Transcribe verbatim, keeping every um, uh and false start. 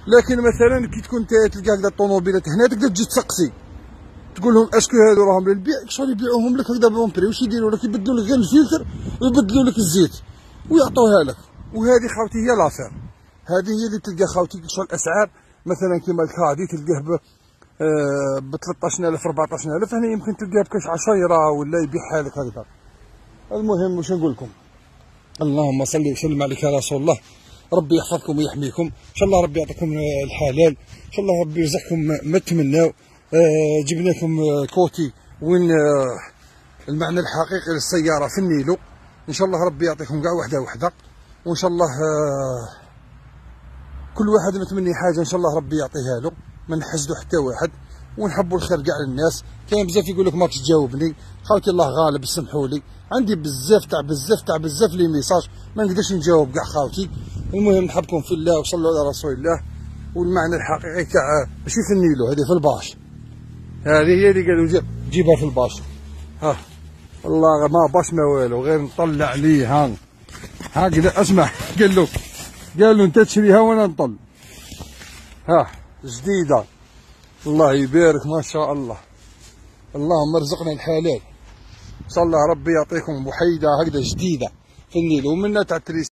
لكن مثلا كي تكون تلقى هكذا الطوموبيلات هنا تقدر تجي تسقسي تقول لهم اسكو هادو راهم للبيع، شغل يبيعوهم لك هكذا بون بري، واش يديروا لك؟ يبدلوا لك غير الفلتر ويبدلوا لك الزيت ويعطوها لك. وهذه خاوتي هي لافير، هذه هي اللي تلقى خاوتي شغل الاسعار مثلا كيما الكادي تلقاه ب ب ثلاثطاش ألف أربعطاش ألف، هنا يمكن تلقاه بكاش عشيرة ولا يبيعها لك هكذا. المهم واش نقول لكم، اللهم صل وسلم عليك يا رسول الله. ربي يحفظكم ويحميكم ان شاء الله، ربي يعطيكم الحلال ان شاء الله، ربي يرزقكم ما تمناو. آه جبنا لكم كوتي وين آه المعنى الحقيقي للسياره في النيلو، ان شاء الله ربي يعطيكم كاع وحده وحده، وان شاء الله آه كل واحد متمني حاجه ان شاء الله ربي يعطيها له، ما نحسدوا حتى واحد، ونحبوا الخير كاع للناس. كاين بزاف يقول لك ماكش تجاوبني، خاوتي الله غالب سمحوا لي، عندي بزاف تاع بزاف تاع بزاف لي ميساج ما نقدرش نجاوب كاع خاوتي. المهم نحبكم في الله وصلوا على رسول الله. والمعنى الحقيقي تاع ماشي في النيلو، هذه في الباش، هذه هي اللي قالوا جيبها في الباش. ها والله ما باش ما والو، غير نطلع ليه ها هكذا. اسمع قال له قال له انت تشريها وانا نطل. ها جديده الله يبارك ما شاء الله، اللهم ارزقنا الحلال ان شاء الله. ربي يعطيكم بحيده هكذا جديده في النيل ومنها تاع